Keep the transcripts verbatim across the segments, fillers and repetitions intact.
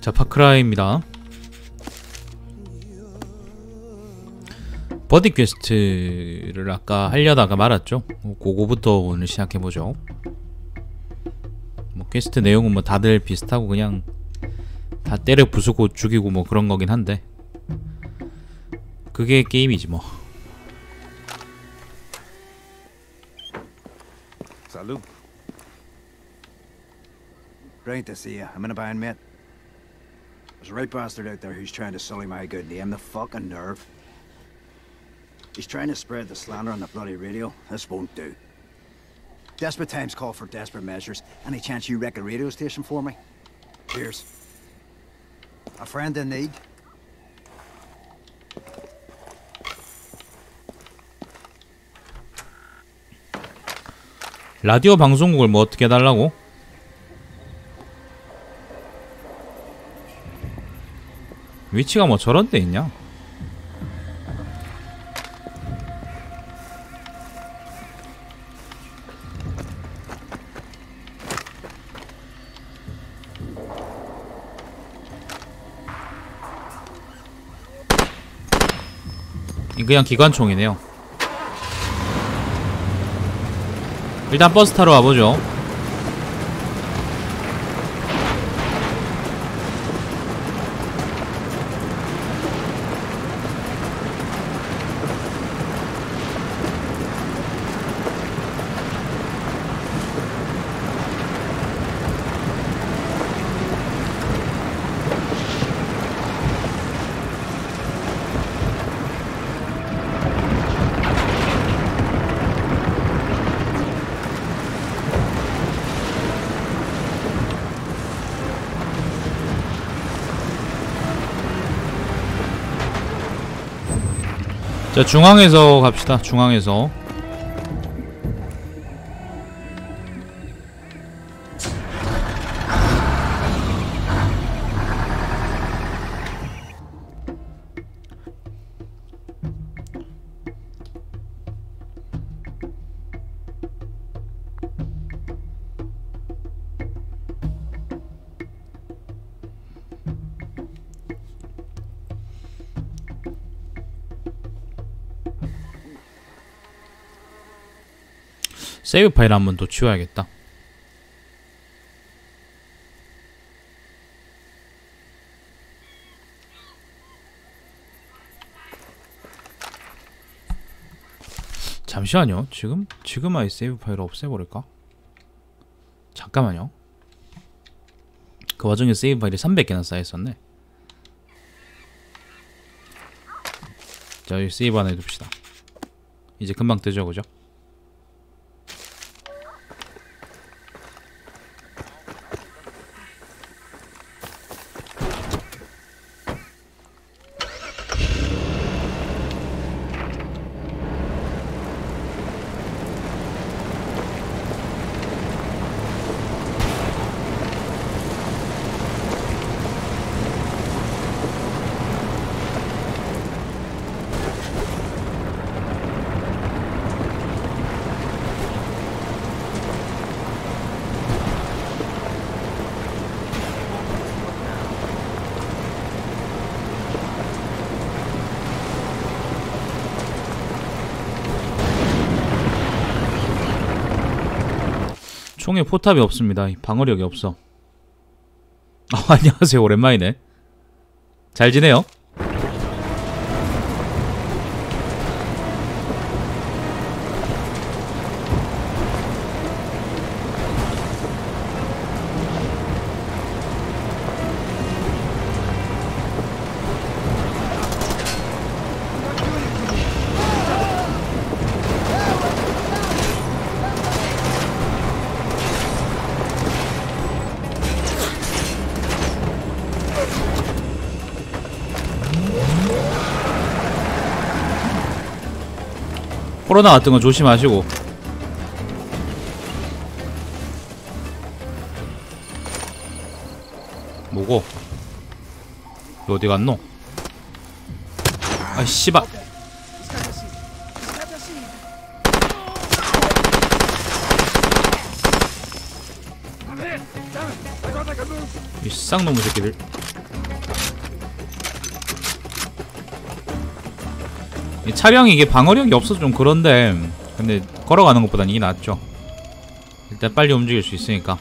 자, 파크라이입니다. 버디 퀘스트를 아까 하려다가 말았죠. 그거부터 오늘 시작해보죠. 뭐 퀘스트 내용은 뭐 다들 비슷하고 그냥 다 때려 부수고 죽이고 뭐 그런 거긴 한데 그게 게임이지 뭐. Salute. Great to see you. I'm in a bind, mate. There's a right bastard out there who's trying to sully my good name. The fucking nerve. He's trying to spread the slander on the bloody radio. This won't do. Desperate times call for desperate measures. Any chance you wreck a radio station for me? Cheers. A friend in need. 라디오 방송국을 뭐 어떻게 해달라고? 위치가 뭐 저런 데 있냐? 이 그냥 기관총이네요. 일단 버스 타러 와보죠. 자, 중앙에서 갑시다. 중앙에서. 세이브 파일 한번 더 치워야겠다. 잠시만요. 지금 지금 아예 세이브 파일을 없애버릴까? 잠깐만요. 그 와중에 세이브 파일이 삼백 개나 쌓여있었네. 자, 여기 세이브 하나 해둡시다. 이제 금방 뜨죠, 그죠? 총에 포탑이 없습니다. 방어력이 없어. 아, 안녕하세요. 오랜만이네. 잘 지내요? 코로나 같은 거 조심하시고. 뭐고? 너 어디 갔노? 아, 씨발. 이 쌍놈의 새끼들. 이 차량이 이게 방어력이 없어서 좀 그런데, 근데 걸어가는 것보단 이게 낫죠. 일단 빨리 움직일 수 있으니까.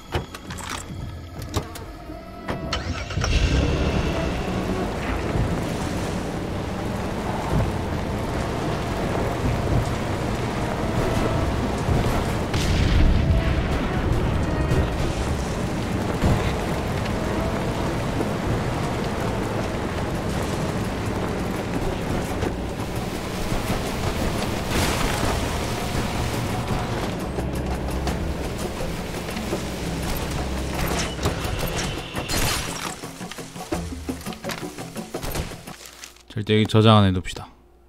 절대 여기 저장 안 해둡시다.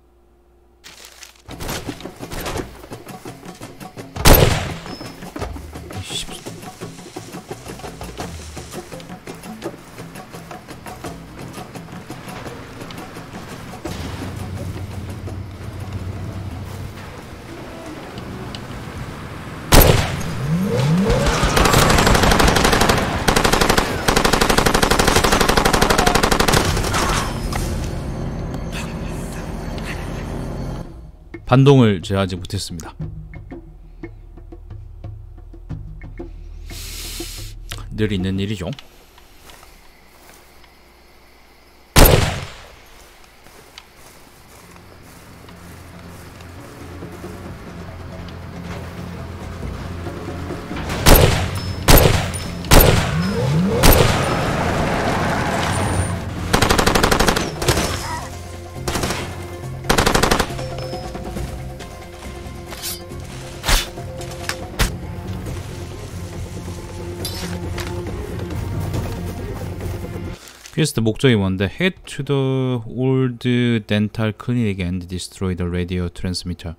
반동을 제어하지 못했습니다. 늘 있는 일이죠. 퀘스트 목적이 뭔데? Head to the old dental clinic and destroy the radio transmitter.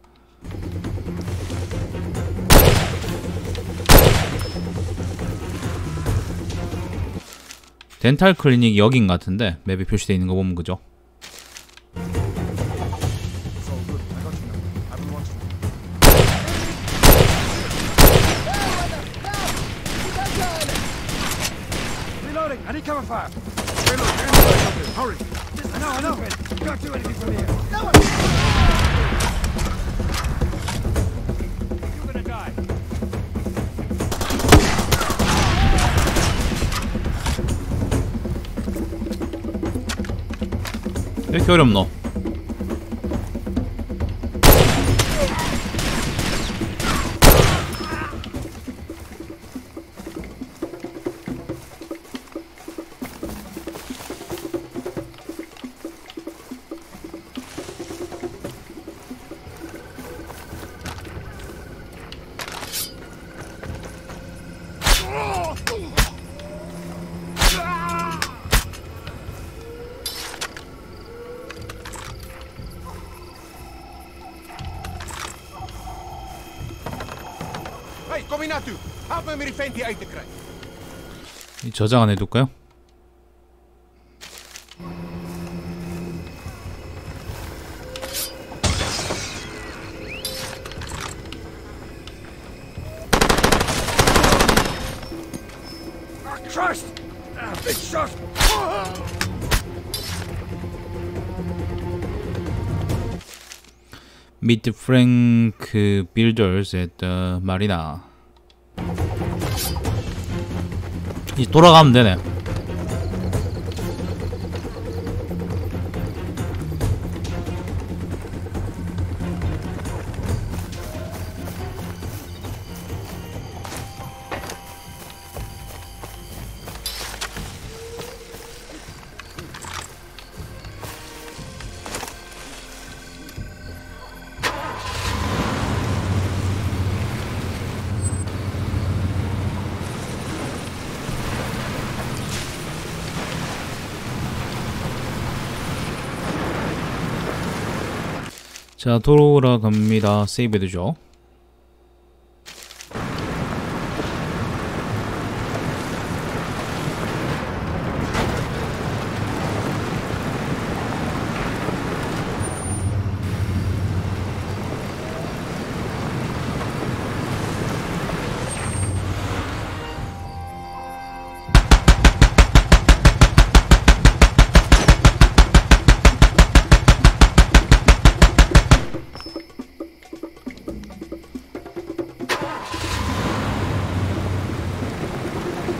덴탈 클리닉 여긴 같은데 맵에 표시되어 있는 거 보면 그죠? Hurry! I know, I know! You can't do anything from here! No one! You're gonna die! 왜 이렇게 어렵노? 이 저장 안 해둘까요? Meet Frank Builders at the Marina. 이제 돌아가면 되네. 자, 돌아갑니다. 세이브 해두죠.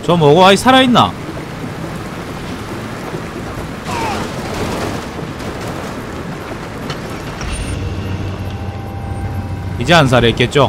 저 뭐고? 아이 살아있나? 이제 안 살아있겠죠?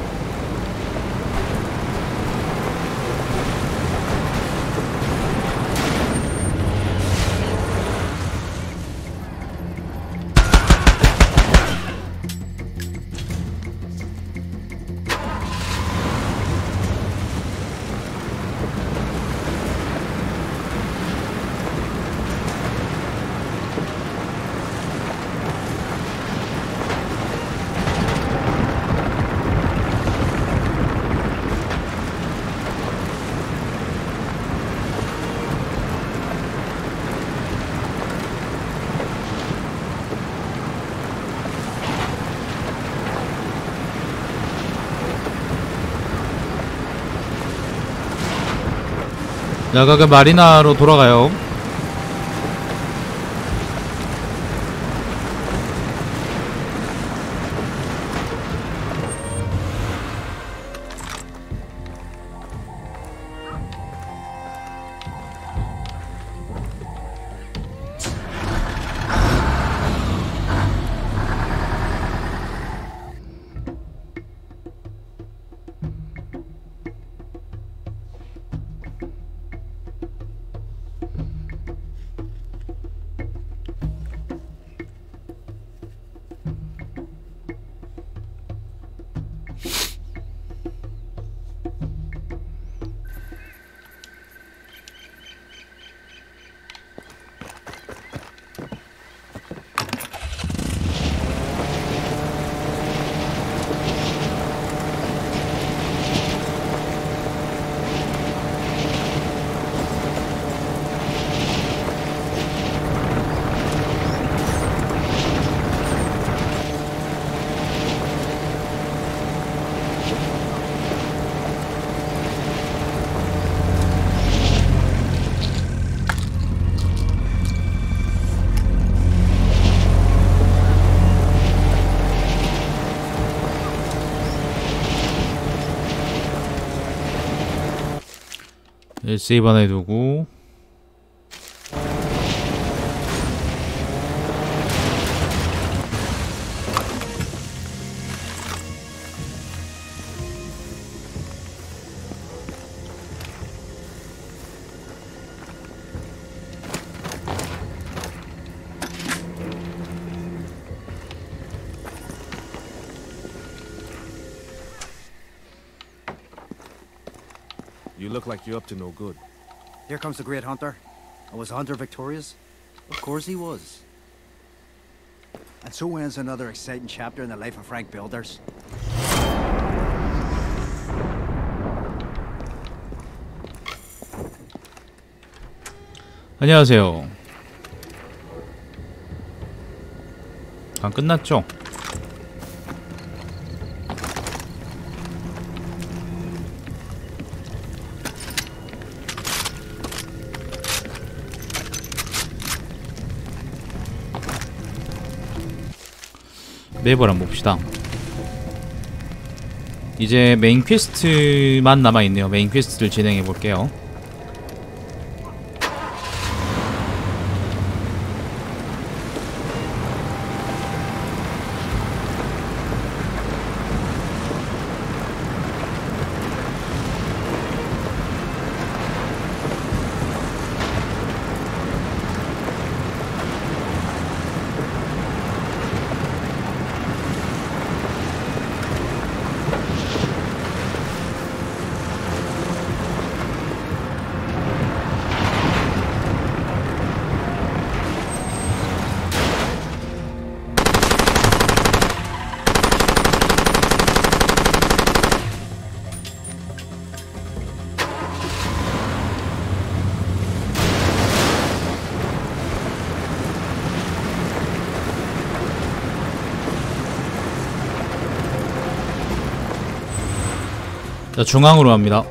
야가 그 마리나로 돌아가요. 네, 세이브 하나 해두고 You look like you're up to no good. Here comes the great hunter. And was Hunter victorious? Of course he was. And so ends another exciting chapter in the life of Frank Builders. 안녕하세요. 안 끝났죠? 맵을 한번 봅시다. 이제 메인 퀘스트만 남아있네요. 메인 퀘스트를 진행해볼게요. 자, 중앙으로 갑니다.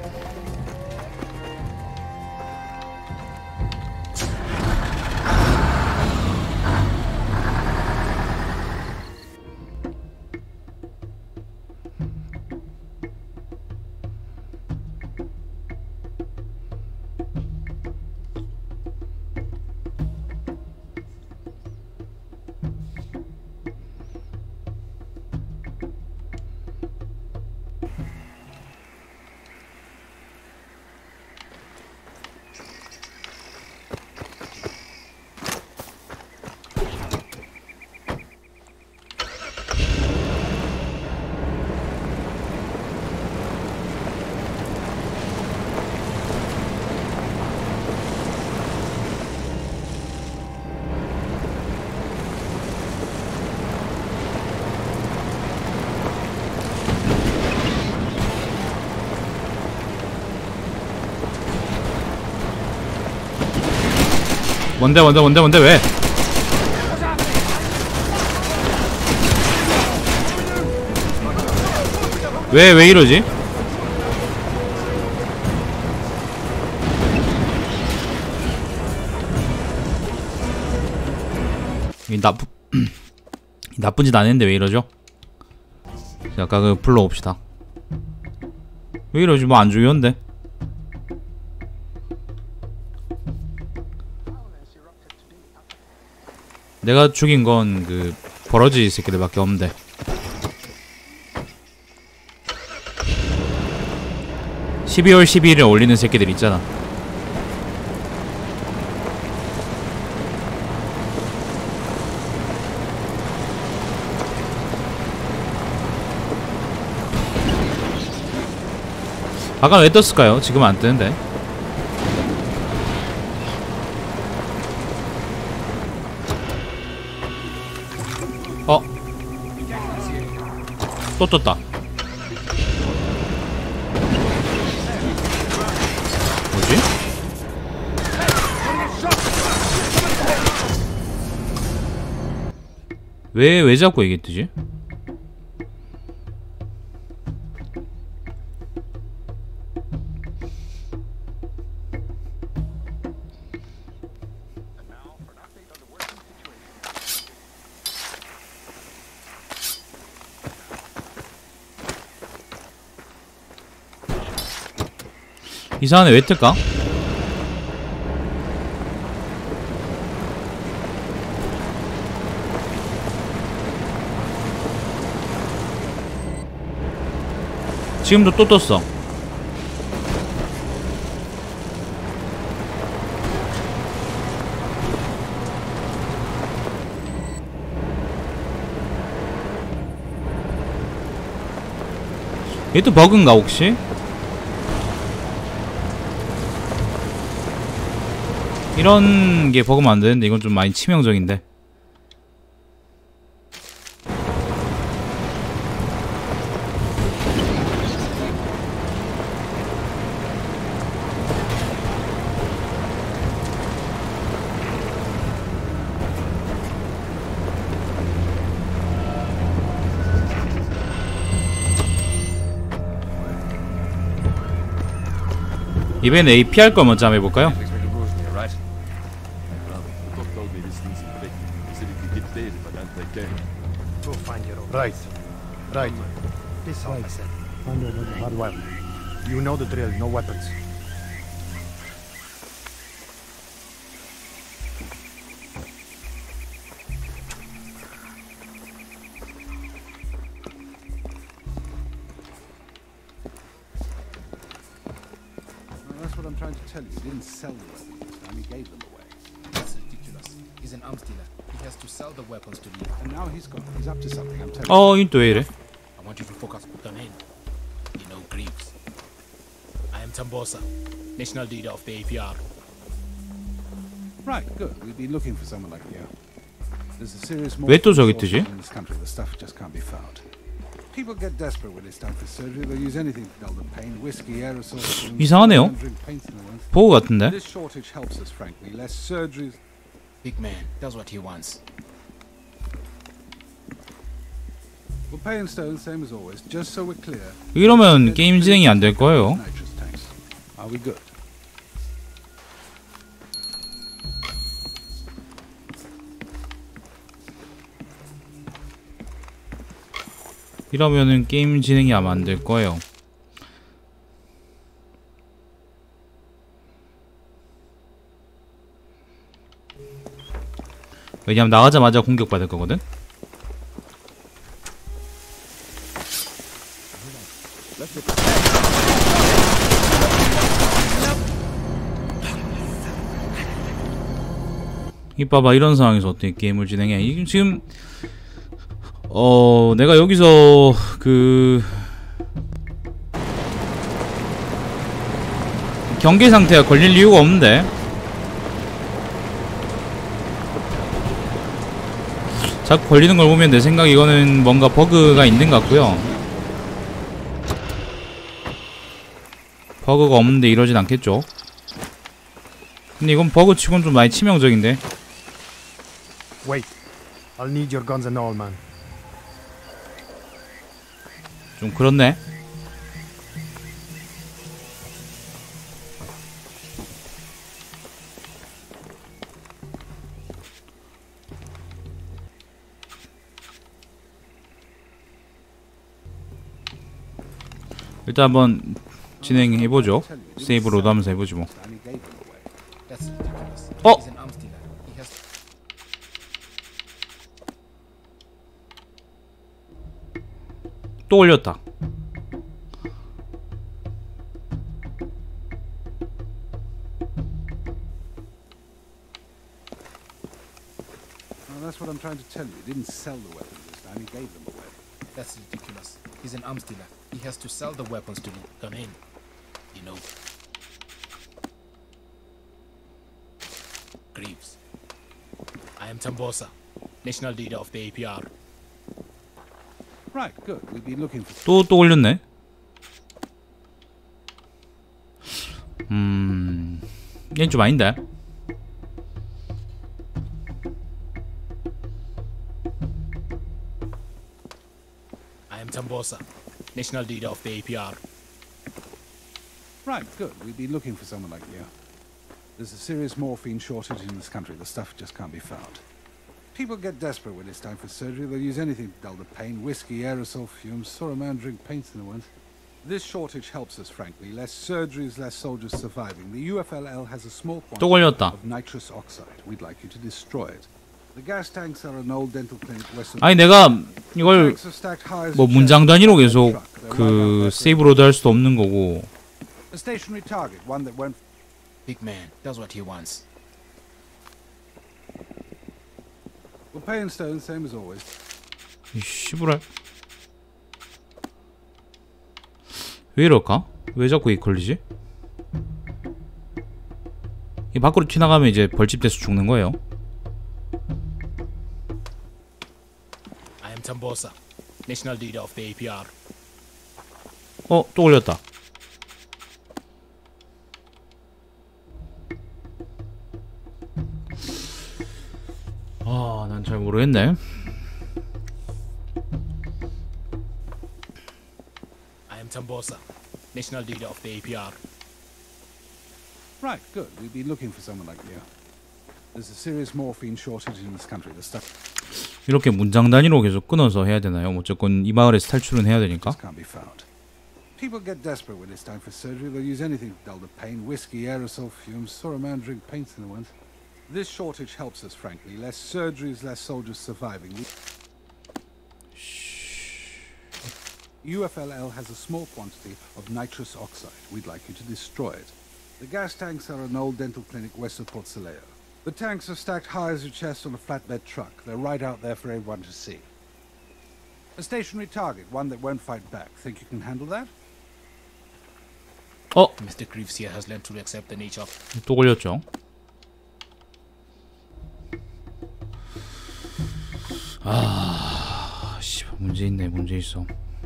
뭔데 뭔데 뭔데 뭔데 왜? 왜 왜 이러지? 이 나쁜 이 나쁜 짓 안 했는데 왜 이러죠? 아까 그 불러봅시다. 왜 이러지? 뭐 안 죽였는데? 내가 죽인 건 그 버러지 새끼들밖에 없는데. 십이월 십이일에 올리는 새끼들 있잖아. 아까 왜 떴을까요? 지금 안 뜨는데. 어? 또 떴다. 뭐지? 왜, 왜 자꾸 이게 뜨지? 이 사안에 왜 뜰까? 지금도 또 떴어. 얘도 버그인가 혹시? 이런 게 버그면 안 되는데 이건 좀 많이 치명적인데. 이번엔 A 피할 걸 먼저 한번 해볼까요? Right, right. This all I said. Find another hardwire. You know the drill. No weapons. Well, that's what I'm trying to tell you. He didn't sell the weapons this time. He gave them away. That's ridiculous. He's an arms dealer. He has to sell the weapons to me. And now he's gone. He's up to something. I'm telling you. 어, 이또 왜 이래? I want you to focus on the name. You know Greaves. I am Tambosa, national leader of the A P R. Right. Good. We've been looking for someone like you. There's a serious 왜 또 저기 shortage 뜨지? in this country. The stuff just can't be found. People get desperate when it's time for surgery. They'll use anything to dull the pain. Whiskey, aerosols. 이상하네요. drink painkillers. 버그 같은데? This shortage helps us, frankly. Less surgeries. Big man, that's what he wants. We'll pay in stone, same as always. Just so we're clear. 이러면 게임 진행이 안 될 거예요. Nitrous tanks. Are we good? 이러면은 게임 진행이 아마 안 될 거예요. 왜냐면 나가자마자 공격받을 거거든? 이 봐봐, 이런 상황에서 어떻게 게임을 진행해. 이게 지금 어 내가 여기서 그 경계 상태가 걸릴 이유가 없는데. 자꾸 걸리는 걸 보면 내 생각에 이거는 뭔가 버그가 있는 것 같고요. 버그가 없는데 이러진 않겠죠. 근데 이건 버그 치곤 좀 많이 치명적인데. Wait. I'll need your guns and all, man. 좀 그렇네. 일단 한번 진행해보죠. 세이브 로드 하면서 해보지 뭐. Stanley gave them away. That's ridiculous. Oh. He's an arms dealer. He has 또 올렸다. Well, that's what I'm trying to tell you. He didn't sell the weapons this time. He gave them away. That's ridiculous. He's an arms dealer. He has to sell the weapons to come in. You know. Greaves. I am Tambosa, national leader of the A P R. Right, good. We've been looking for... 또 또 올렸네. 음, 얘는 좀 아닌데. I am Tambosa, national leader of the A P R. Right, good. We've been looking for someone like you. There's a serious morphine shortage in this country. The stuff just can't be found. People get desperate when it's time for surgery. They'll use anything to dull the pain. Whiskey, aerosol fumes. Saw a man drink paints in the once. This shortage helps us, frankly. Less surgeries, less soldiers surviving. The U F L L has a small 또 quantity 걸렸다. of nitrous oxide. We'd like you to destroy it. The gas tanks are an old dental clinic west of... 아니 내가 이걸 Tanks are stacked high as 뭐 a chest 문장 단위로 on a 계속 truck. They're right out 그 there for 세이브 로드 할 수도 없는 거고. a stationary target, one that won't... Big man does what he wants. We'll pay in stone, same as always. 이 씨부랄. 왜 이럴까? 왜 자꾸 이 걸리지? 이 밖으로 튀나가면 이제 벌집 돼서 죽는 거예요. I am Tambosa, national leader of the A P R. 어, 또 걸렸다. 아, 난 잘 모르겠네. I am Tambosa, national leader of the A P R. Right, good. We've been looking for someone like you. There's a serious morphine shortage in this country. The stuff 이렇게 문장 단위로 계속 끊어서 해야 되나요? 어쨌건 이 마을에서 탈출은 해야 되니까. just can't be found. People get desperate when it's time for surgery. They'll use anything to dull the pain. Whiskey, aerosol fumes. Saw a man drink paints in the once. This shortage helps us, frankly. Less surgeries, less soldiers surviving. The U F L L has a small quantity of nitrous oxide. We'd like you to destroy it. The gas tanks are an old dental clinic west of Port Saleo. The tanks are stacked high as your chest on a flatbed truck. They're right out there for everyone to see. A stationary target, one that won't fight back. Think you can handle that? 어, Mister Greaves here has learned to accept the nature of... 또 걸렸죠. 아, 씨, 문제 있네, 문제 있어.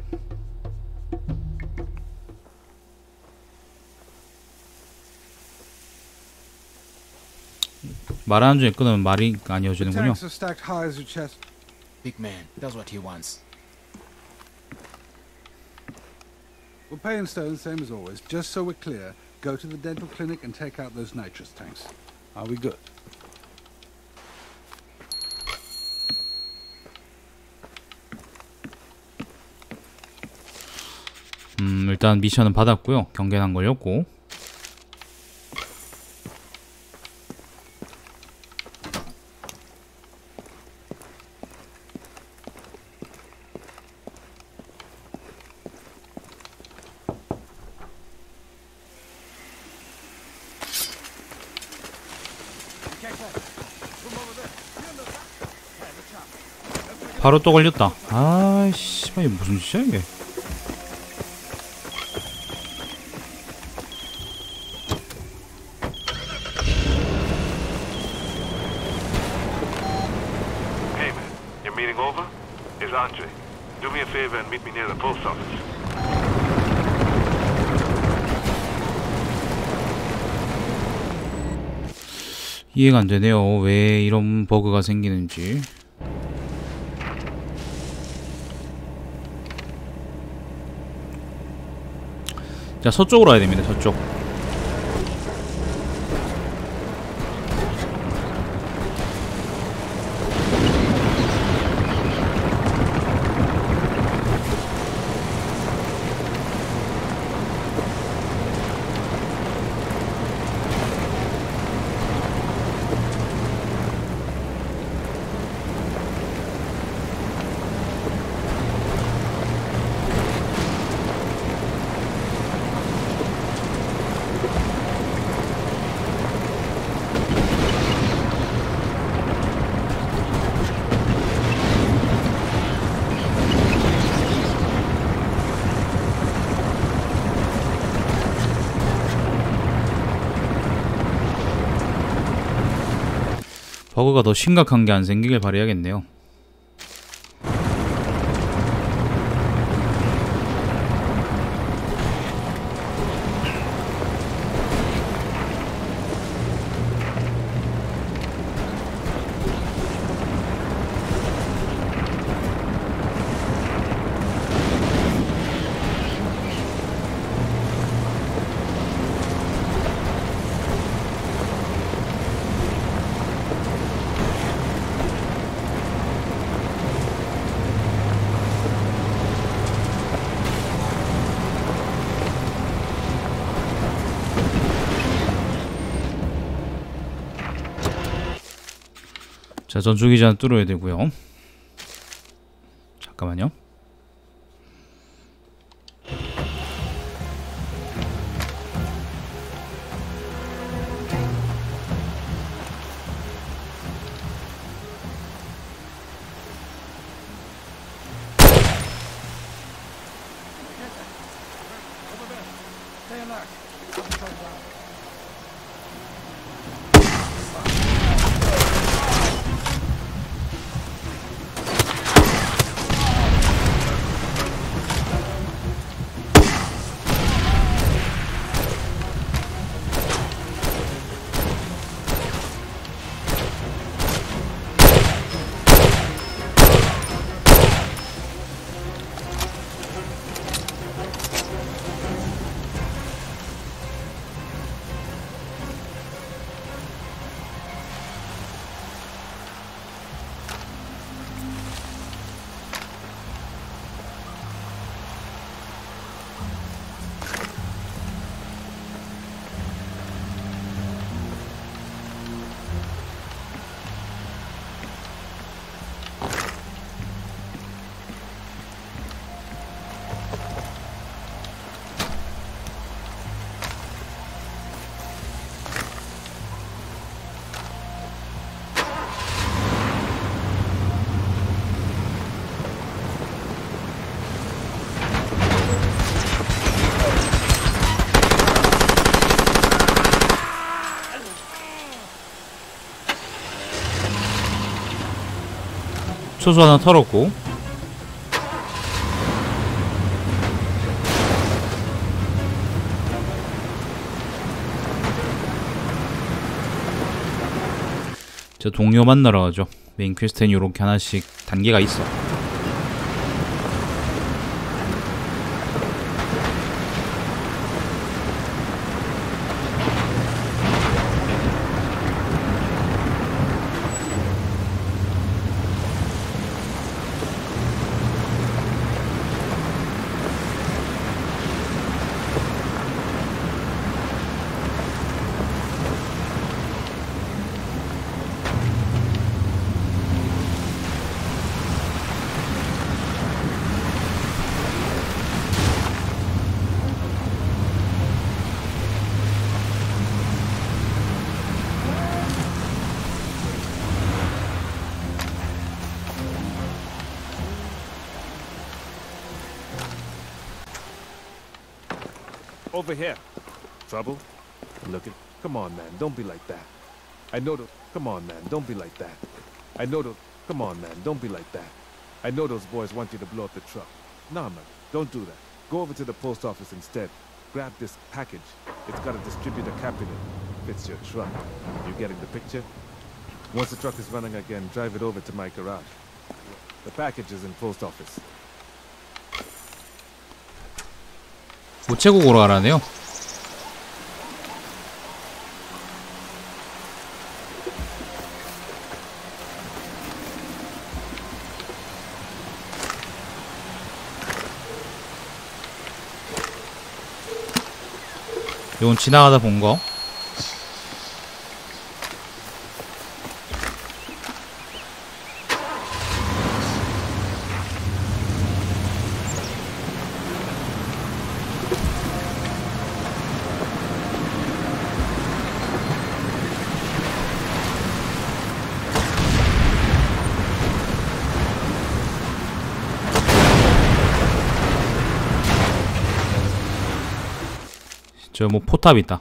말하는 중에 끊으면 말이 The 아니어지는군요. tanks are stacked high as your chest. Big man does what he wants. We'll pay in stone, same as always. Just so we're clear, go to the dental clinic and take out those nitrous tanks. Are we good? 음, 일단 미션은 받았고요. 경계난 걸렸고. 바로 또 걸렸다. 아이씨, 이게 무슨 짓이야 이게? Hey man, your meeting over? It's Andre. Do me a favor and meet me near the post office. 이해가 안 되네요. 왜 이런 버그가 생기는지. 자, 서쪽으로 와야 됩니다. 서쪽. 버그가 더 심각한 게 안 생기길 바라야겠네요. 자, 전투기장 뚫어야 되고요. 잠깐만요. 소수 하나 털었고, 저 동료 만나러 가죠. 메인 퀘스트는 요렇게 하나씩 단계가 있어. Over here. Trouble? Look at... Come on, man. Don't be like that. I know the... Come on, man. Don't be like that. I know the... Come on, man. Don't be like that. I know those boys want you to blow up the truck. Nah, man. Don't do that. Go over to the post office instead. Grab this package. It's got a distributor cap in it. fits your truck. You getting the picture? Once the truck is running again, drive it over to my garage. The package is in post office. 우체국으로 가라네요. 이건 지나가다 본 거. 저 뭐 포탑 있다.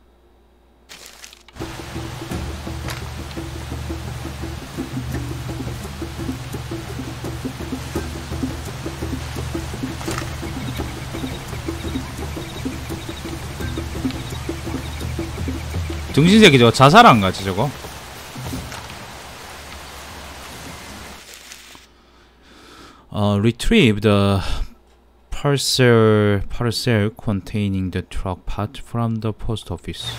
정신새끼 저거 자살한 거지 저거. 어, retrieve the parcel parcel containing the truck part from the post office.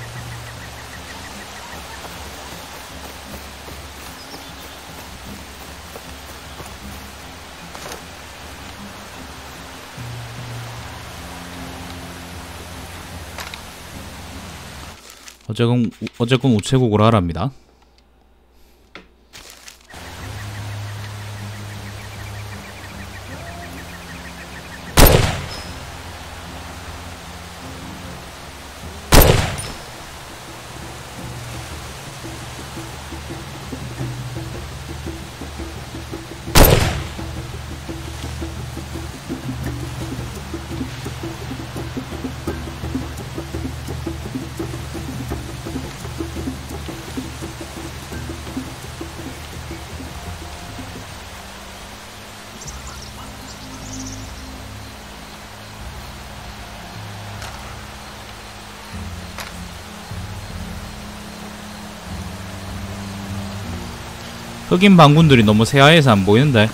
어쨌건 어쨌건 우체국으로 하랍니다. 흑인 반군들이 너무 새하얘서 안 보이는데.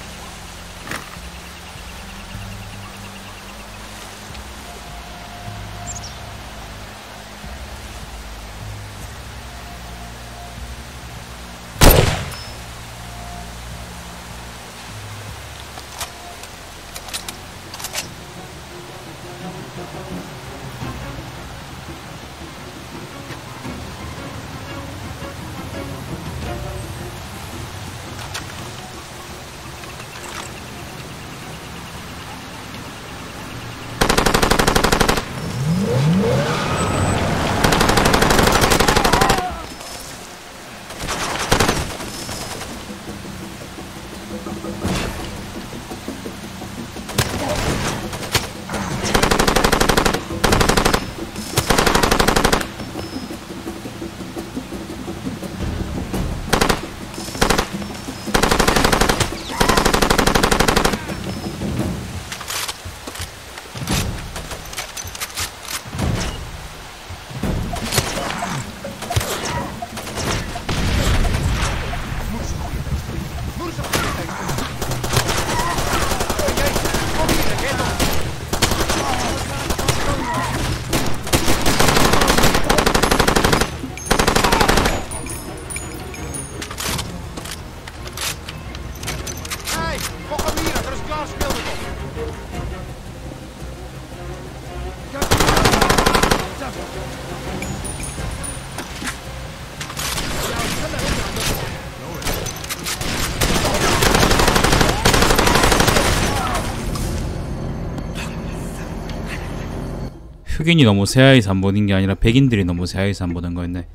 흑인이 너무 새하얘서 안 보는 게 아니라 백인들이 너무 새하얘서 안 보는 거였네.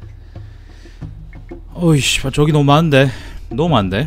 어이씨, 저기 너무 많은데. 너무 많은데.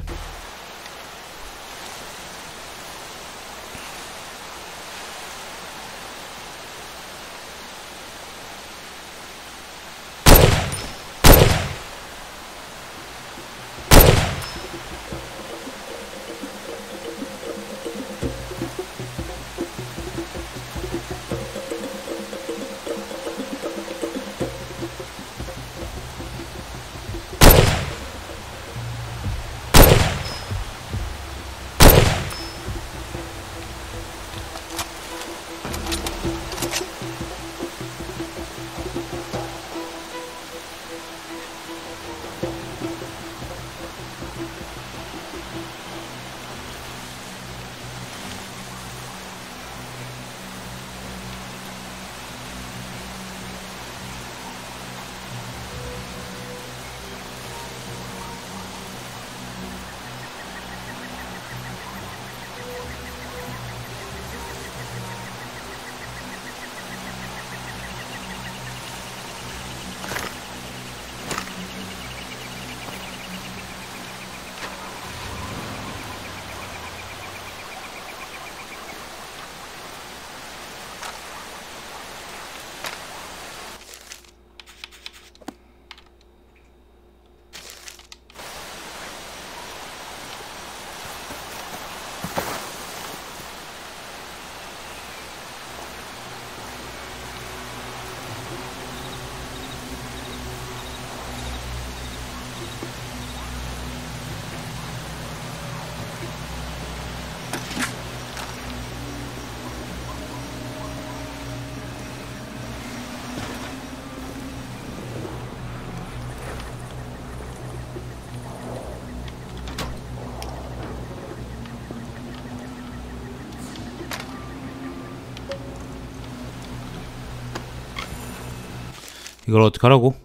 이걸 어떡하라고?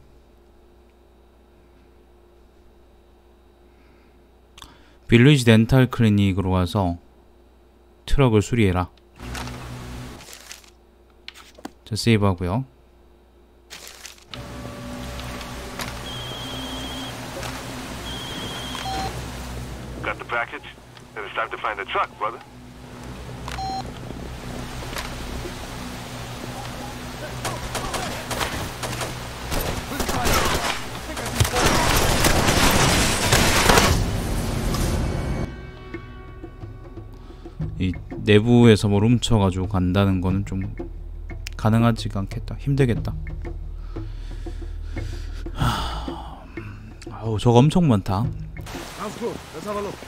빌리지 덴탈 클리닉으로 가서 트럭을 수리해라. 자, 세이브하고요. Got the package? Then it's time to find the truck, brother. 이 내부에서 뭘 훔쳐가지고 간다는 거는 좀 가능하지가 않겠다. 힘들겠다. 하... 아우, 저거 엄청 많다. Sounds good. Let's have a look.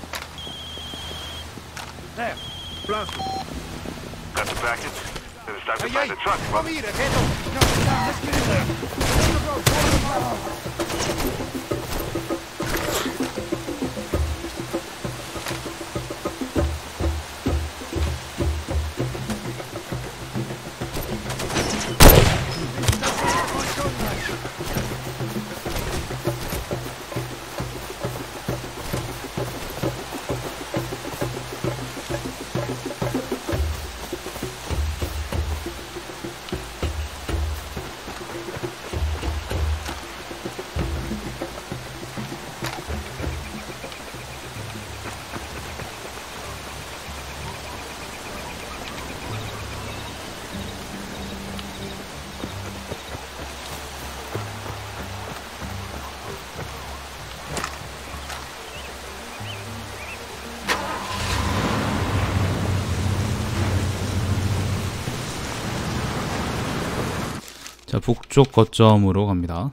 There. Blast. Got the package? Then it's time to find the truck, brother. 자, 북쪽 거점으로 갑니다.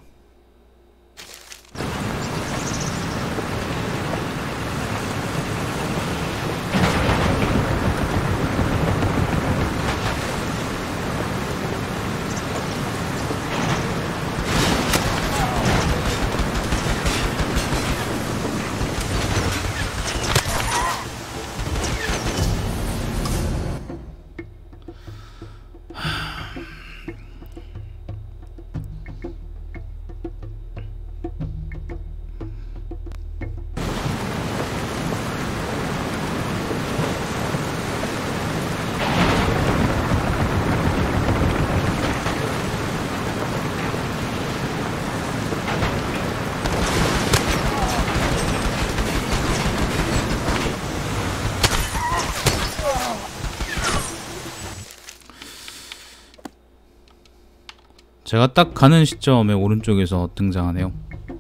제가 딱 가는 시점에 오른쪽에서 등장하네요.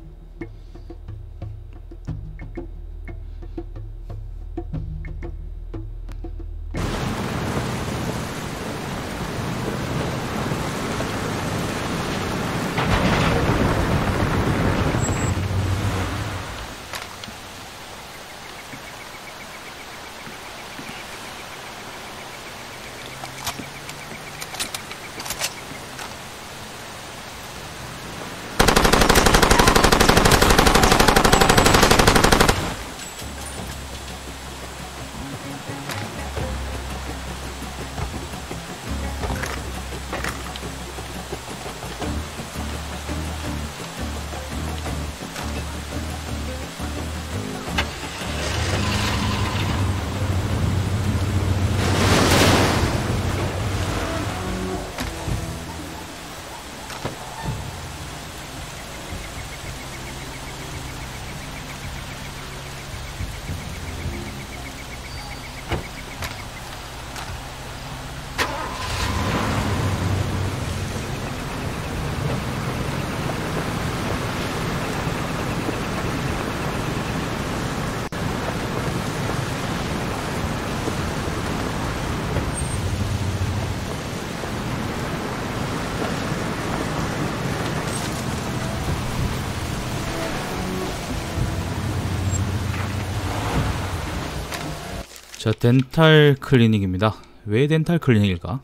자, 덴탈 클리닉입니다. 왜 덴탈 클리닉일까?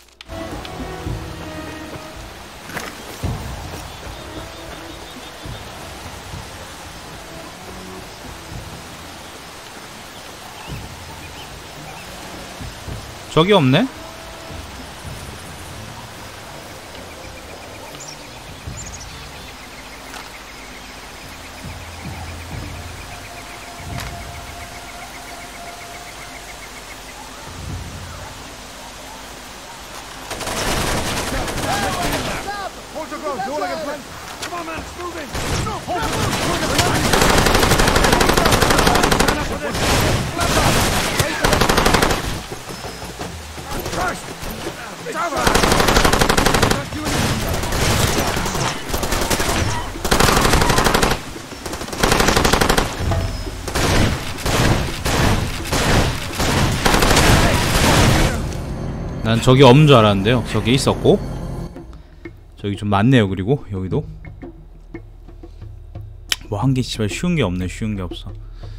저기 없네? 난 저기 없는 줄 알았는데요. 저기 있었고 저기 좀 많네요. 그리고 여기도 뭐 한 개 씨발 쉬운 게 없네. 쉬운 게 없어.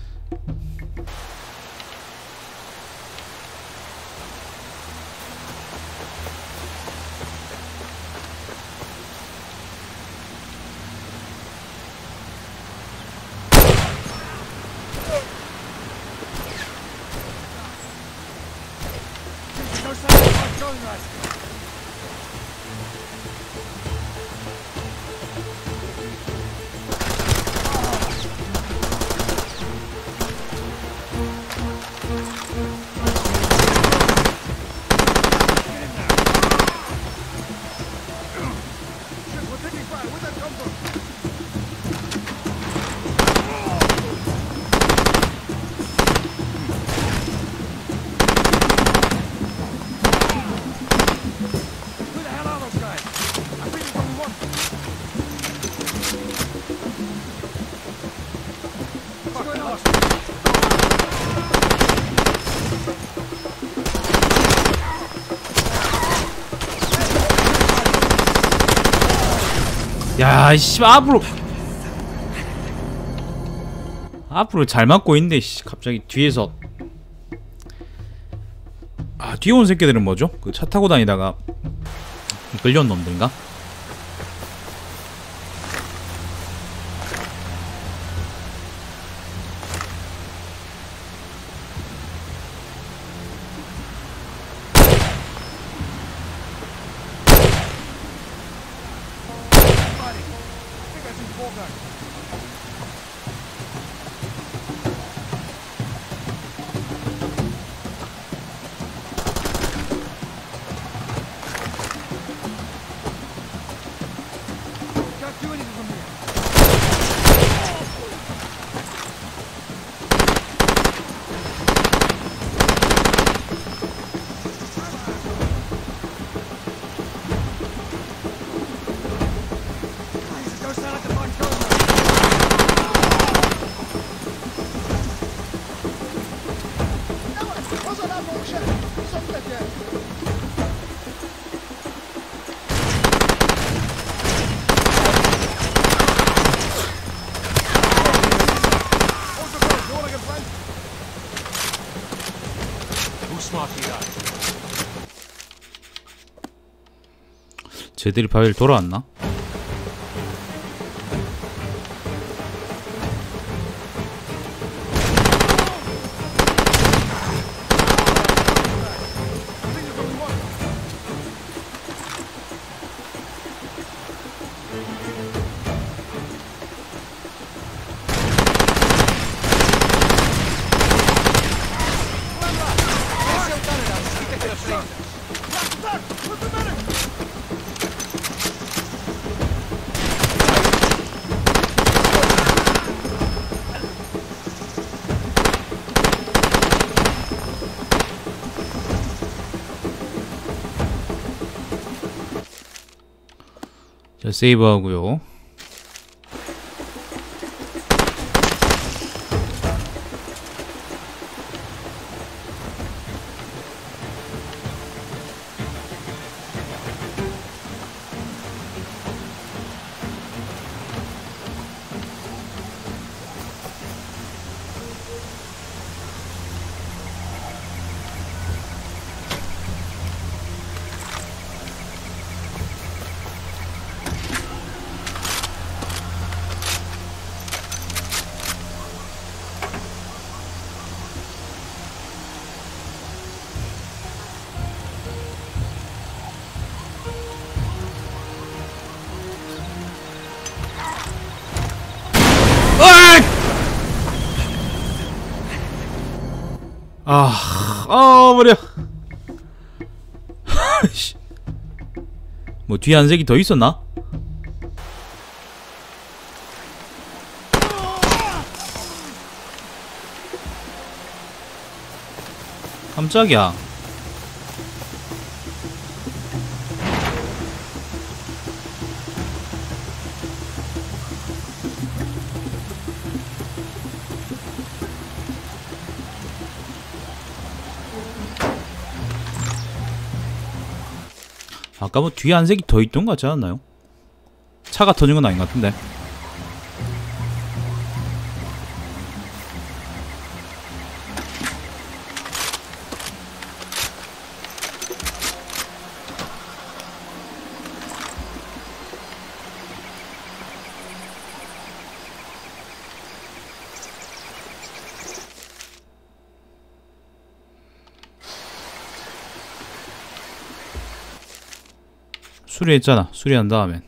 야, 씨, 앞으로 앞으로 잘 맞고 있는데, 씨, 갑자기 뒤에서 아, 뒤에 온 새끼들은 뭐죠? 그 차 타고 다니다가 끌려온 놈들인가? 쟤들이 바위를 돌아왔나? 자, 세이브하고요. 아, 아, 머리야. 뭐 뒤에 한 색이 더 있었나? 깜짝이야. 아까 뭐 뒤에 안색이 더 있던 것 같지 않았나요? 차가 터진 건 아닌 것 같은데. 수리했잖아. 수리한 다음엔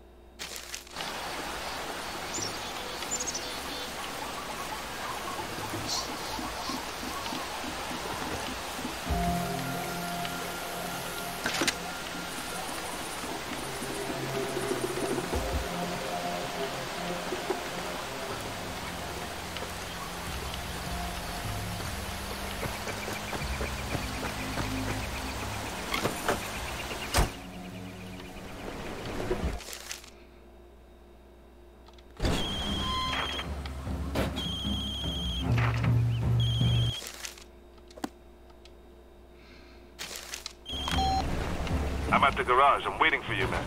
I'm at the garage. I'm waiting for you, man.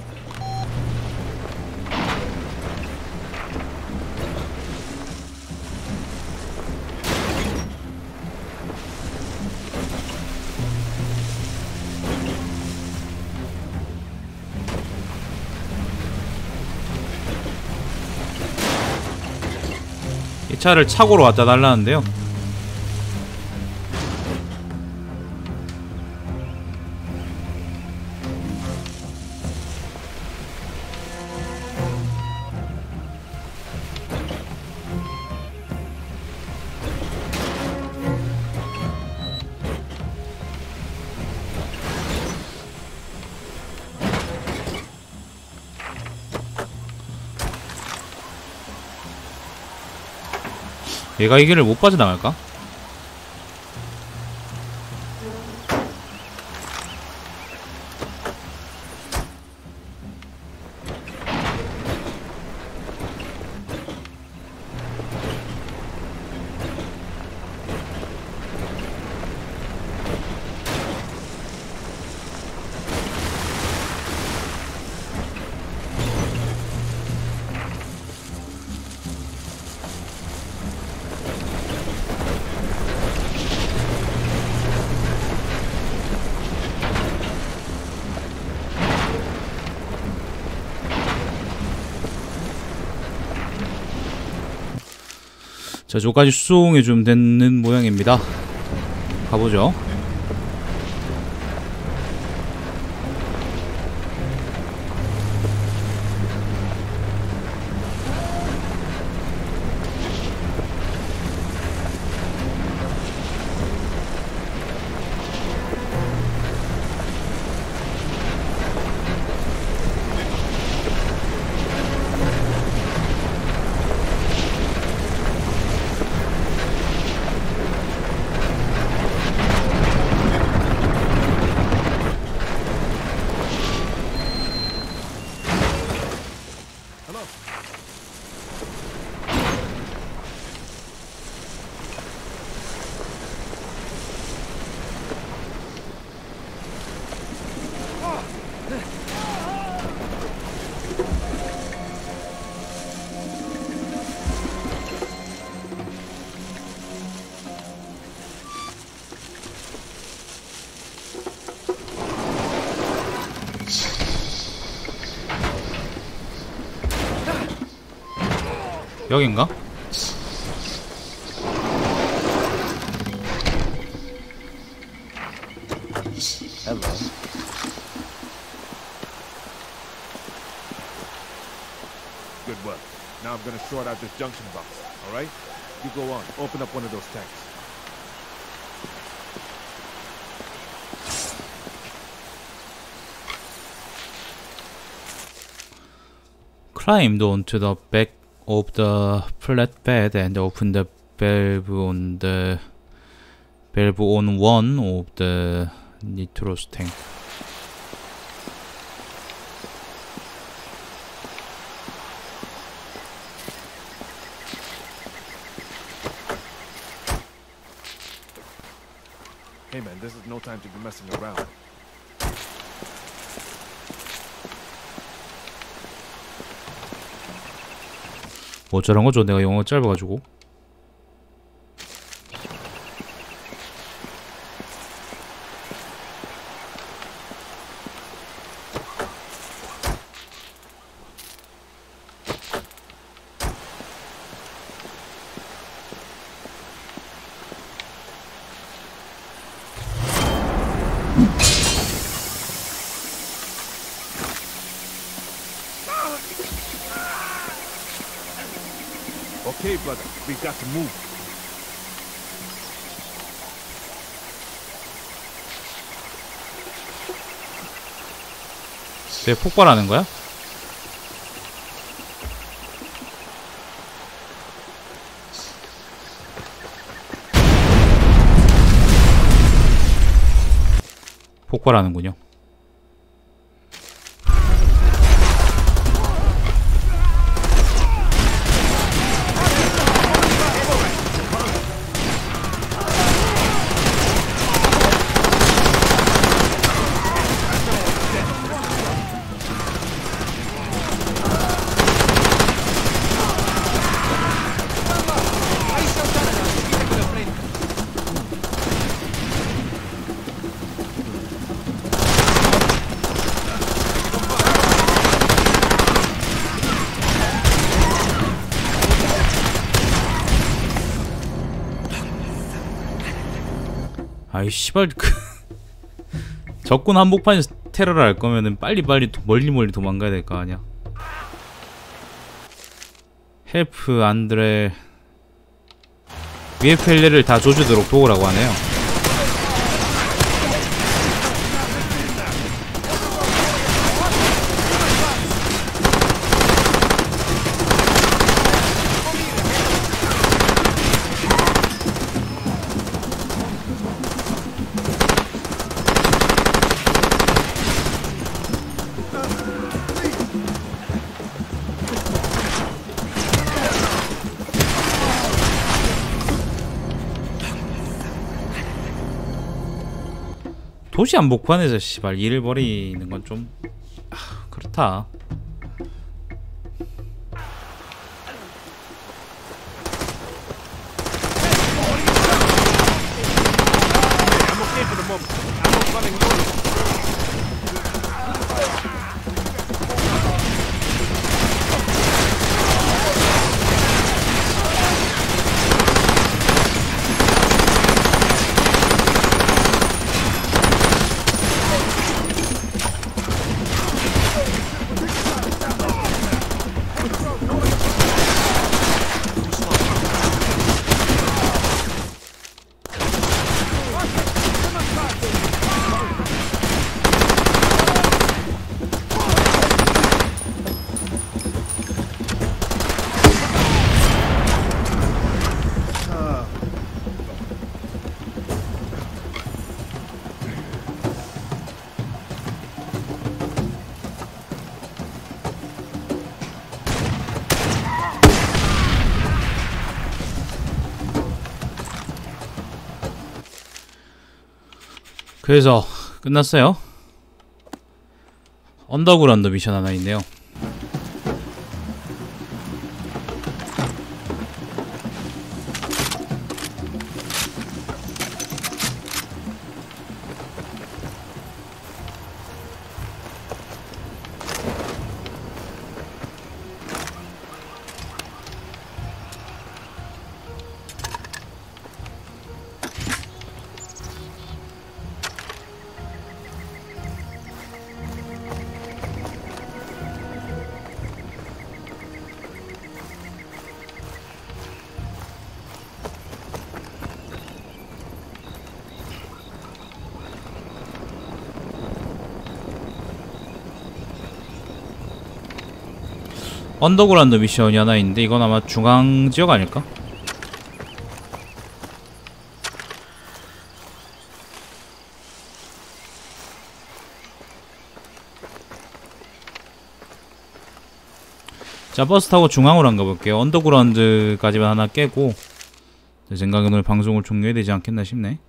이 차를 차고로 왔다 달라는데요. 얘가 이 길을 못 빠져나갈까? 자, 저까지 수송이 좀 되는 모양입니다. 가보죠. 여긴가? Hello. Good work. Now I'm gonna sort out this junction box, alright? You go on, open up one of those tanks. Climbed onto the back of the flatbed and opened the valve on the Valve on one of the nitrous tank. Hey man, this is no time to be messing around. 뭐 어쩌란 거죠? 내가 영어가 짧아가지고. Okay, brother, we got to move. 쟤 폭발하는 거야? 폭발하는군요. 아이 씨발 그 적군 한복판에서 테러를 할 거면은 빨리빨리 도, 멀리 멀리 도망가야 될 거 아니야. 헬프 안드레 위에펠레를 다 조주도록 도우라고 하네요. 도시 한복판에서 씨발 일을 벌이는 건 좀 아, 그렇다. I'm okay for the moment. I'm not running low. 그래서 끝났어요. 언더그라운드 미션 하나 있네요. 언더그라운드 미션이 하나 있는데 이건 아마 중앙지역 아닐까? 자, 버스 타고 중앙으로 안 가볼게요. 언더그라운드까지만 하나 깨고 제 생각엔 오늘 방송을 종료해야 되지 않겠나 싶네.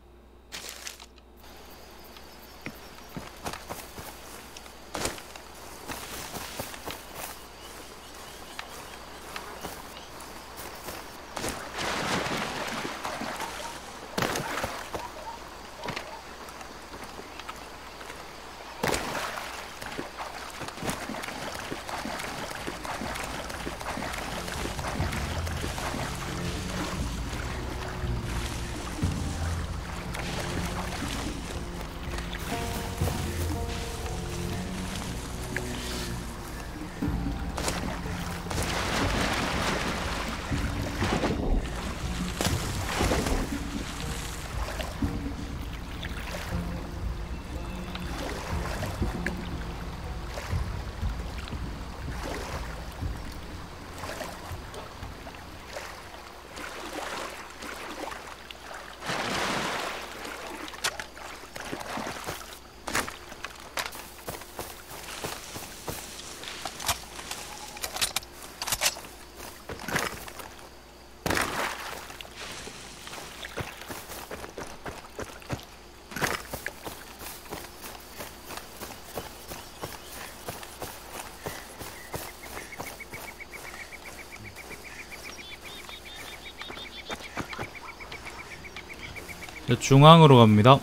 자, 중앙으로 갑니다.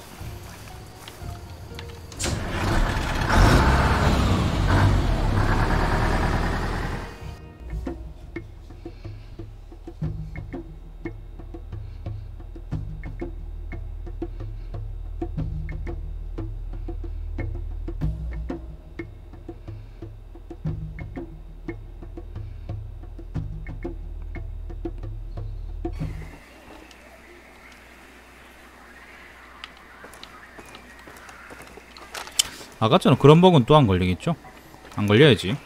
아까처럼 그런 버그는 또 안 걸리겠죠? 안 걸려야지.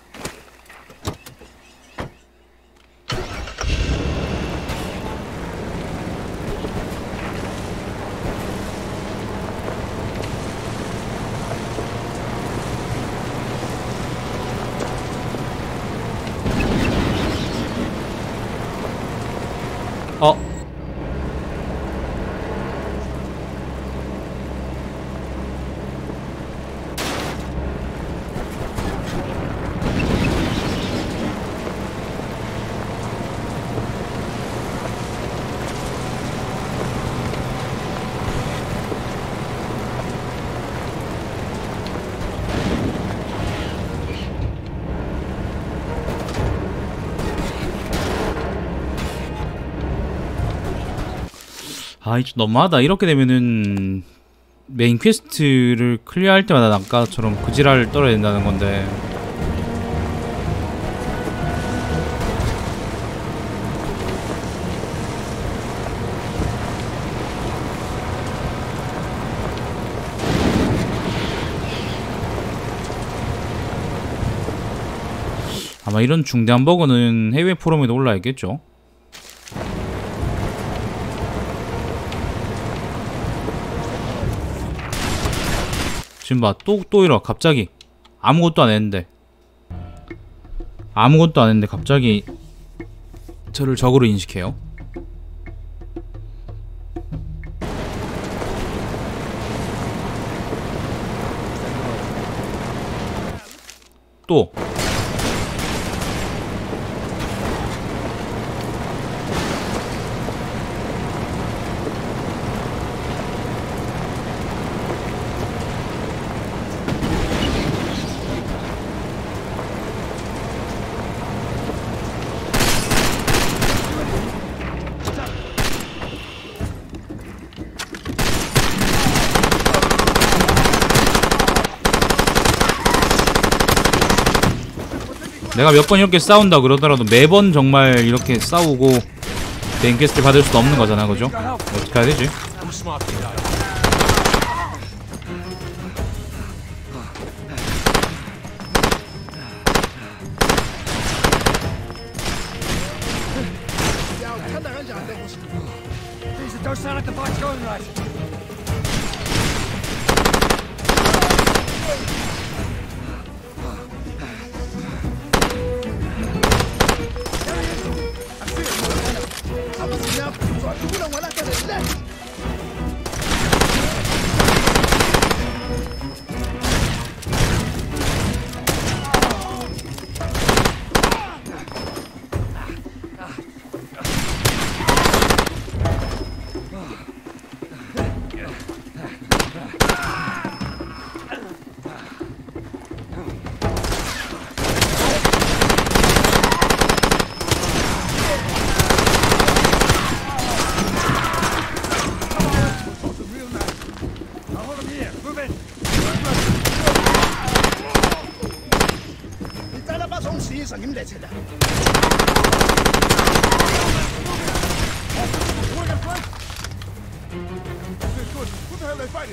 어? 아, 이거 너무하다. 이렇게 되면은 메인 퀘스트를 클리어할 때마다 아까처럼 그 지랄을 떨어야 된다는 건데. 아마 이런 중대한 버그는 해외 포럼에도 올라있겠죠. 지금 봐, 또, 또 이러, 갑자기. 아무것도 안 했는데. 아무것도 안 했는데, 갑자기 저를 적으로 인식해요. 또. 내가 몇 번 이렇게 싸운다 그러더라도 매번 정말 이렇게 싸우고 메인 퀘스트 받을 수도 없는 거잖아, 그죠? 어떻게 해야 되지? fighting?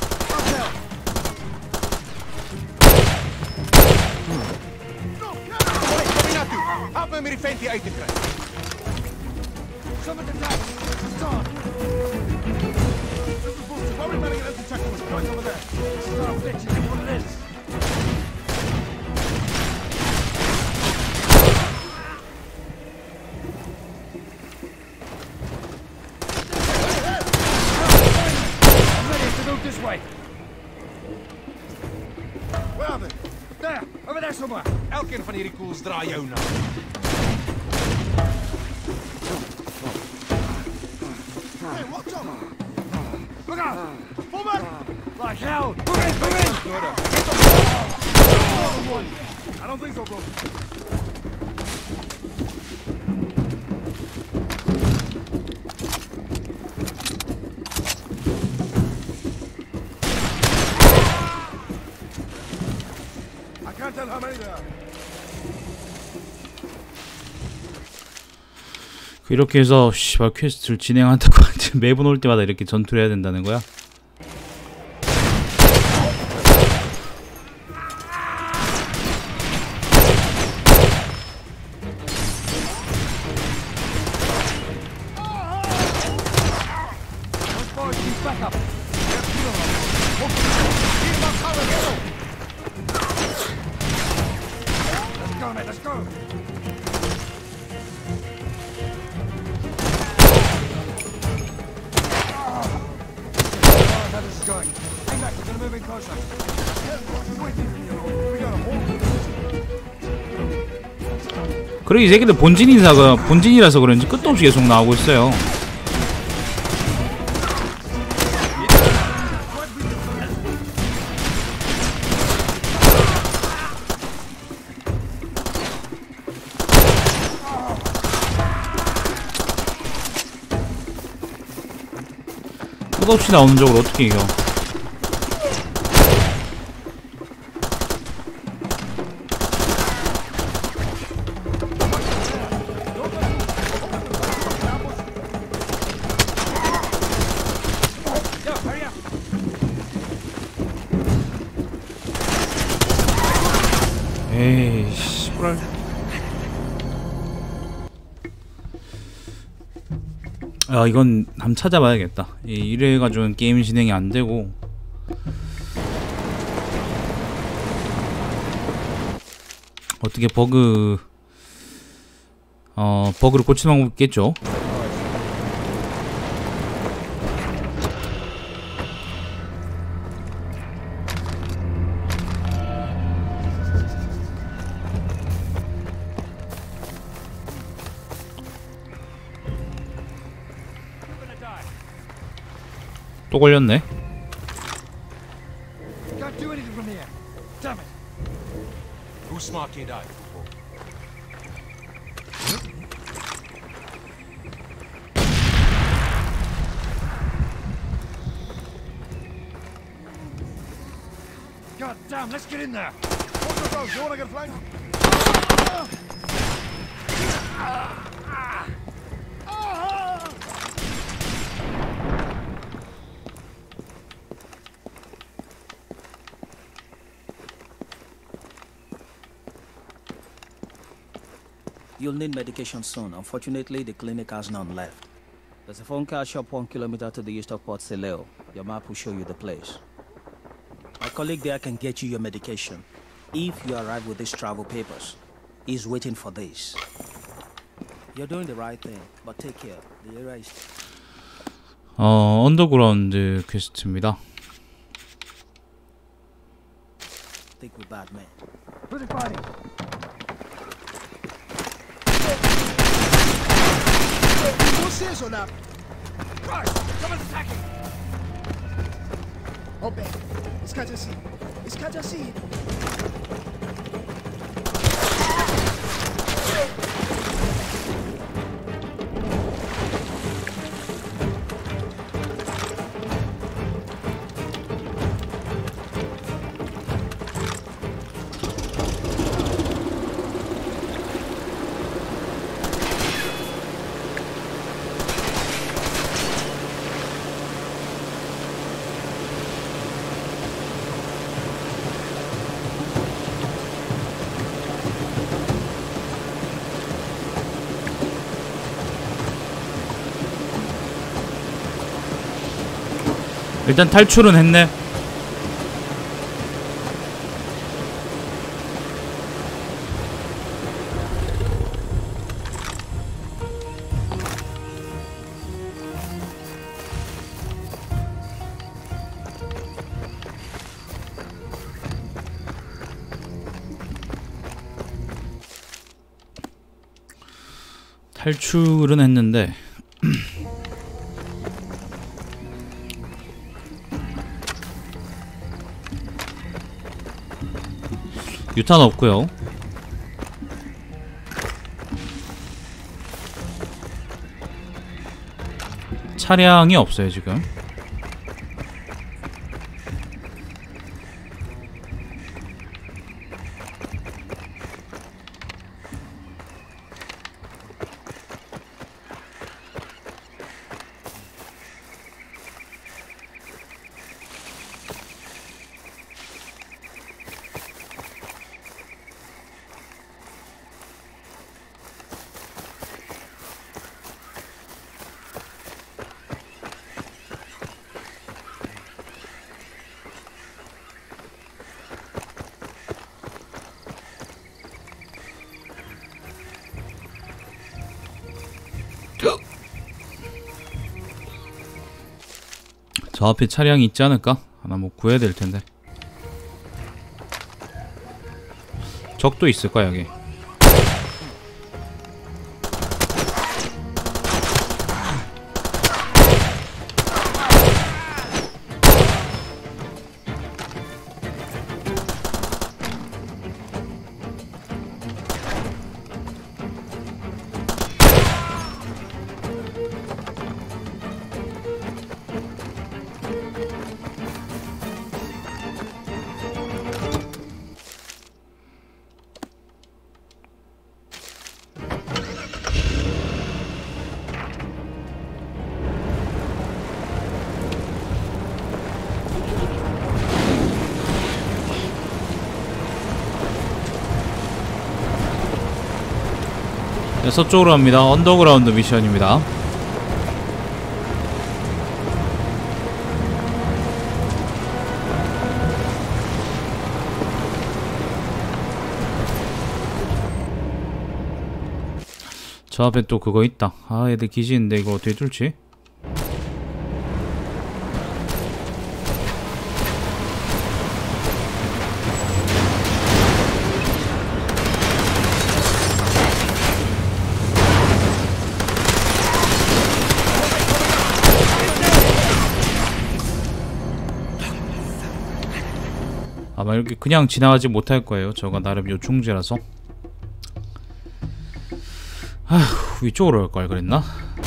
Hey, combinato! Help me defend the item train. Someone attack! Stop! This is bullshit. Why are we running an anti-check force? Going over there. Stop, bitches. What it is? This way. Where are they? There, over there somewhere. Elkeen van hierdie koels draai jou na. Hey, watch out! Look out! Pull back! Like hell! Move in, move in! I don't think so, bro. 이렇게 해서 씨발 퀘스트를 진행한다고 매번 올 때마다 이렇게 전투를 해야 된다는 거야? 그리고 이 새끼들 본진이사가 본진이라서 그런지 끝도 없이 계속 나오고 있어요. 끝도 없이 나오는 적을 어떻게 이겨? 에이, 씨발. 아, 이건 한번 찾아봐야겠다. 이래가지고는 게임 진행이 안 되고. 어떻게 버그, 어, 버그를 고치는 방법이 있겠죠? 또 걸렸네. Can't do anything from here. Damn it. Who's smart can't die? God damn, let's get in there. What's the road? You wanna get flanked? You'll need medication soon. Unfortunately, the clinic has none left. There's a phone car shop one kilometer to the east of Port Salut. Your map will show you the place. My colleague there can get you your medication. If you arrive with these travel papers, he's waiting for this. You're doing the right thing, but take care. The area is... 어, 언더그라운드 퀘스트입니다. Stick with that man. Who's it fighting? What's this or not? Right, someone's attacking! Oh, bad. It's Kajasi. It's Kajasi. 일단 탈출은 했네. 탈출은 했는데 유탄 없고요. 차량이 없어요 지금. 저 앞에 차량이 있지 않을까? 하나 뭐 구해야 될 텐데. 적도 있을 거야 여기. 네, 서쪽으로 갑니다. 언더그라운드 미션입니다. 저 앞에 또 그거 있다. 아 얘들 기지인데 이거 어떻게 뚫지? 아마 이렇게 그냥 지나가지 못할 거예요. 저가 나름 요충지라서. 아휴, 위쪽으로 올 걸 그랬나?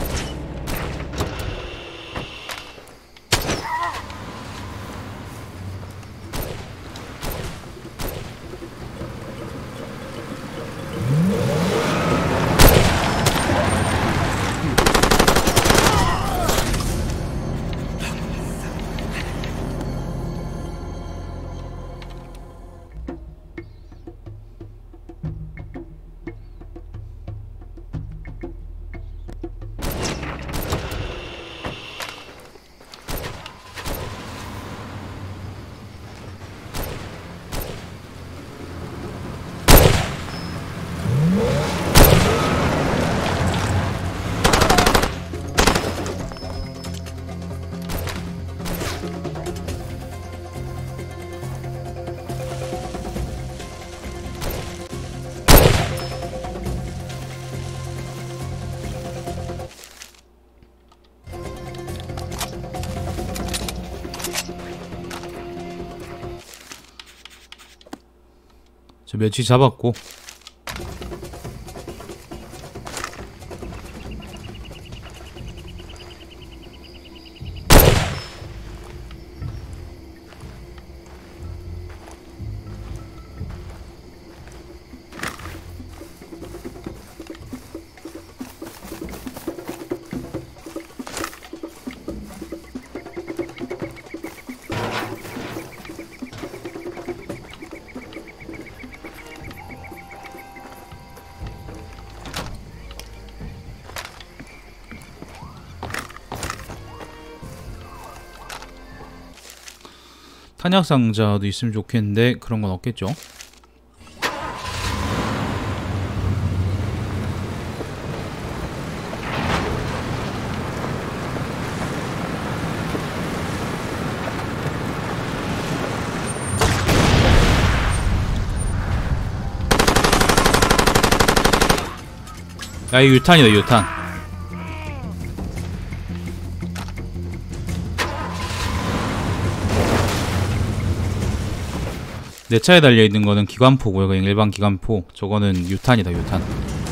저 멸치 잡았고. 탄약 상자도 있으면 좋겠는데 그런 건 없겠죠. 야, 이 유탄이다, 유탄. 내 차에 달려있는 거는 기관포고요. 그냥 일반 기관포. 저거는 유탄이다, 유탄.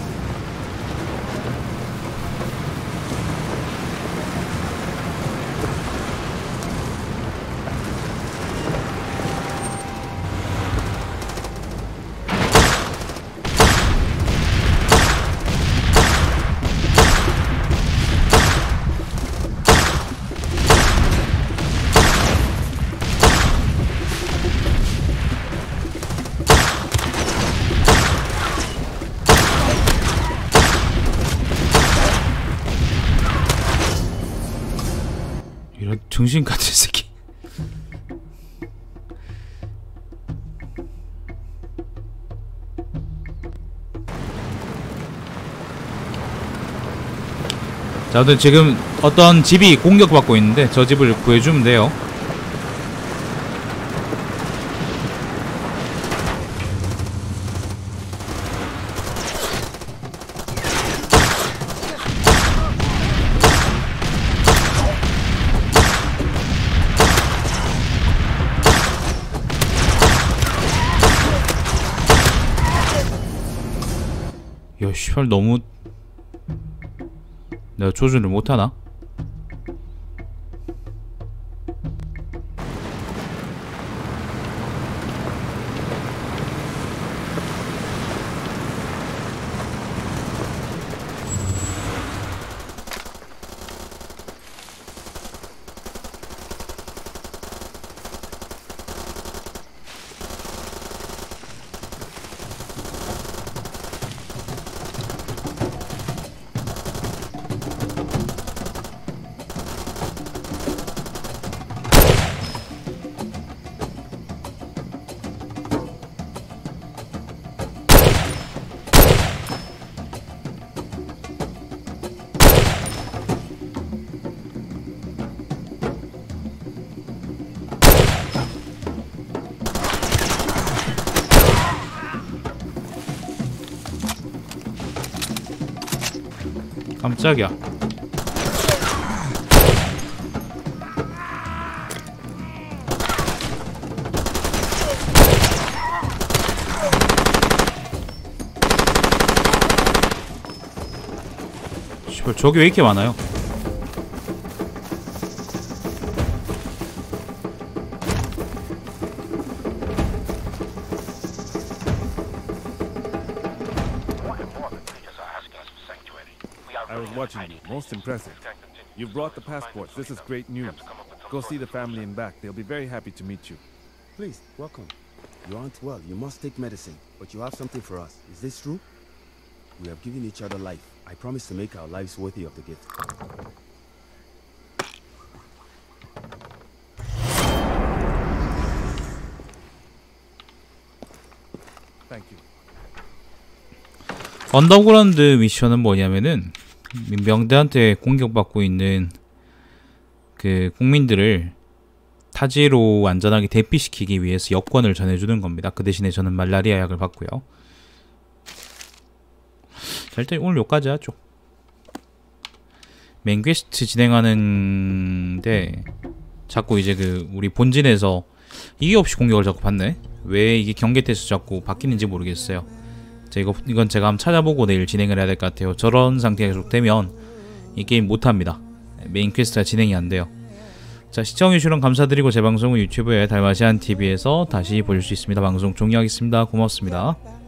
이런 정신 같은 새끼. 자, 아무튼 지금 어떤 집이 공격받고 있는데 저 집을 구해주면 돼요. 야, 씨발, 너무 내가 조준을 못하나? 깜짝이야. 씨발, 저기 왜 이렇게 많아요? I was watching you. Most impressive. You brought the passports. This is great news. Go see the family and back. They'll be very happy to meet you. Please, welcome. You aren't well. You must take medicine. But you have something for us. Is this true? We have given each other life. I promise to make our lives worthy of the gift. Thank you. 언더그라운드 미션은 뭐냐면은 민병대한테 공격받고 있는 그 국민들을 타지로 안전하게 대피시키기 위해서 여권을 전해주는 겁니다. 그 대신에 저는 말라리아 약을 받고요. 자, 일단 오늘 여기까지 하죠. 메인 퀘스트 진행하는데 자꾸 이제 그 우리 본진에서 이게 없이 공격을 자꾸 받네. 왜 이게 경계태에서 자꾸 바뀌는지 모르겠어요. 자, 이거, 이건 제가 한번 찾아보고 내일 진행을 해야 될 것 같아요. 저런 상태가 계속되면 이 게임 못합니다. 메인 퀘스트가 진행이 안 돼요. 자, 시청해주시면 감사드리고 제 방송은 유튜브에 달마시안티비에서 다시 보실 수 있습니다. 방송 종료하겠습니다. 고맙습니다.